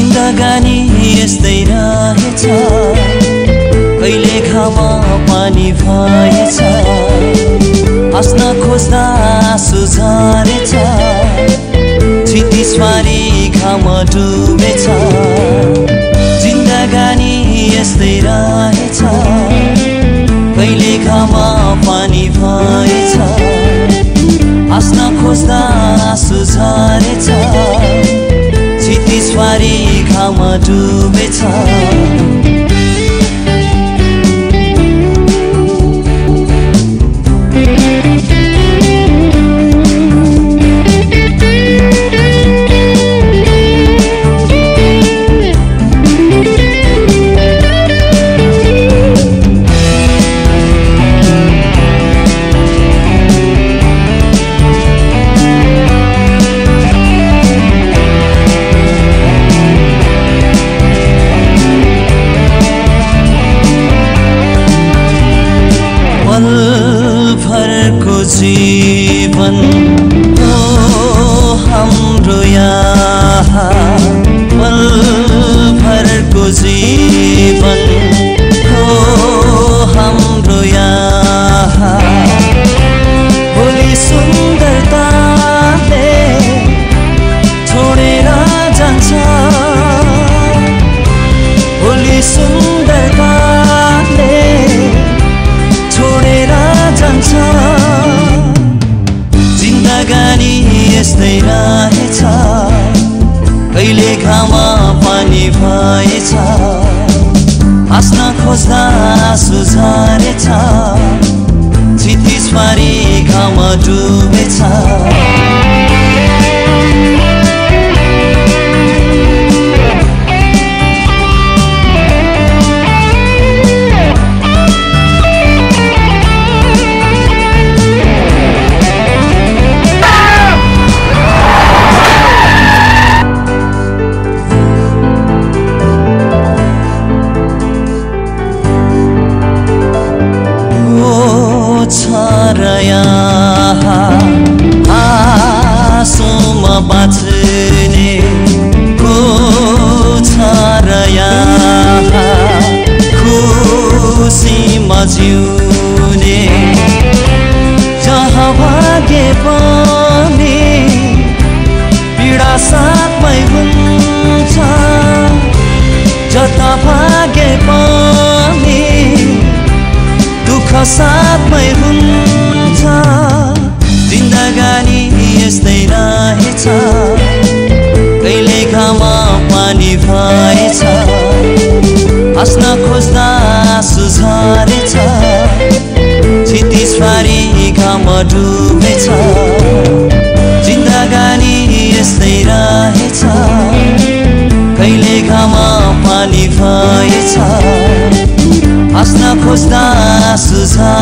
जिन्दगानी यस्तै रहेछ कहिले घाम पानी भएछ हाँस्न खोज्दा आँसु झरेछ क्षितिजभरि घाम डुबेछ जिन्दगानी यस्तै रहेछ कहिले घाम पानी भएछ हाँस्न खोज्दा आँसु झरेछ क्षितिजभरि घाम डुबेछ भरको जीवन हो हाम्रो यहाँ पल भरको जीवन हो हाम्रो यहाँ भोलि सुन्दरताले छोडेर जान्छ भोलि सुन्दरताले छोडेर जान्छ जिन्दगानी यस्तै रहेछ कहिले घाम पानी भएछ हाँस्न खोज्दा आँसु झरेछ क्षितिजभरि घाम डुबेछ आँसुमा बाँच्ने को छ र यहाँ खुसीमा जिउने जहाँ भागे पनि पीडा साथमै हुन्छ जता भागे पनि दुःख साथमै हुन्छ जिन्दगानी यस्तै रहेछ कहिले घाम पानी भएछ हाँस्न खोज्दा आँसु झरेछ क्षितिजभरि घाम डुबेछ जिन्दगानी यस्तै रहेछ कहिले घाम पानी भएछ हाँस्न खोज्दा आँसु झरेछ